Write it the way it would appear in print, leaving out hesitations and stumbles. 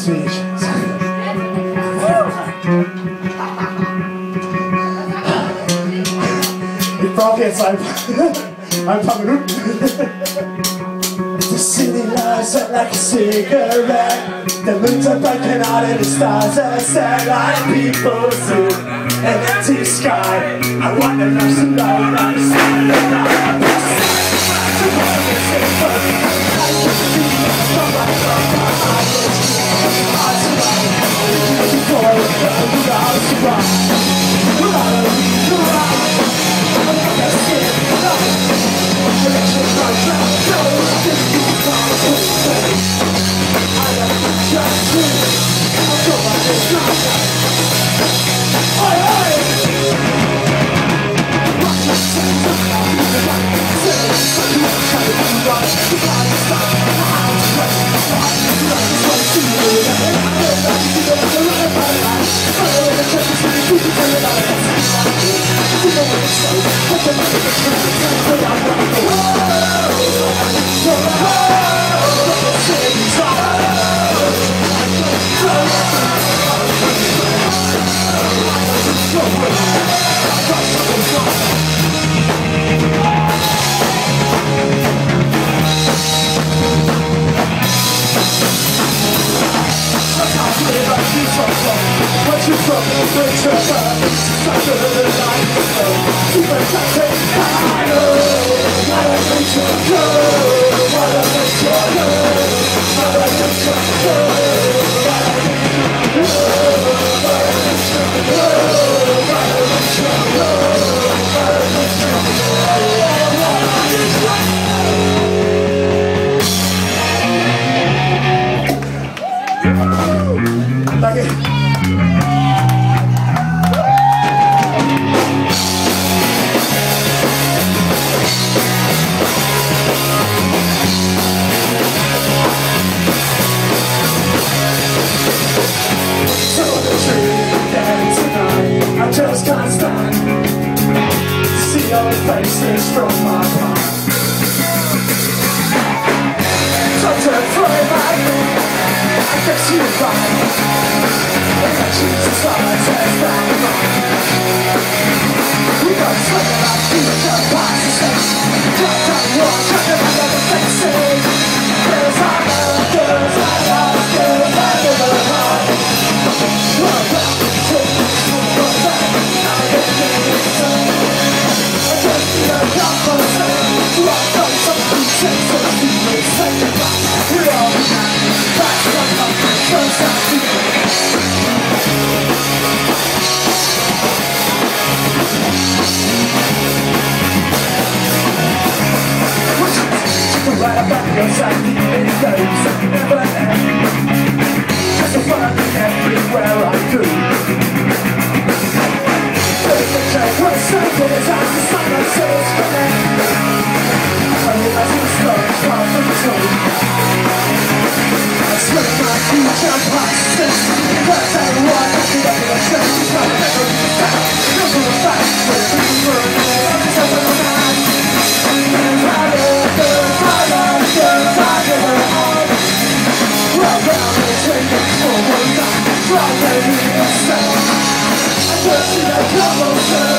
speech. It probably is like I'm talking. The city lights up like a cigarette. The moons are breaking out and the stars are set like people see an empty sky. I wonder if I'm so low down the side of the night. Faces from my heart. Try to throw my head, I guess you're right. If I choose to start, I test that we got to swing it like future passes. Drop down the wall, check it out of the faces. Girls I love, girls I love, girls I never had. Run back, take this one for that. Now get me this time. I just see that trouble.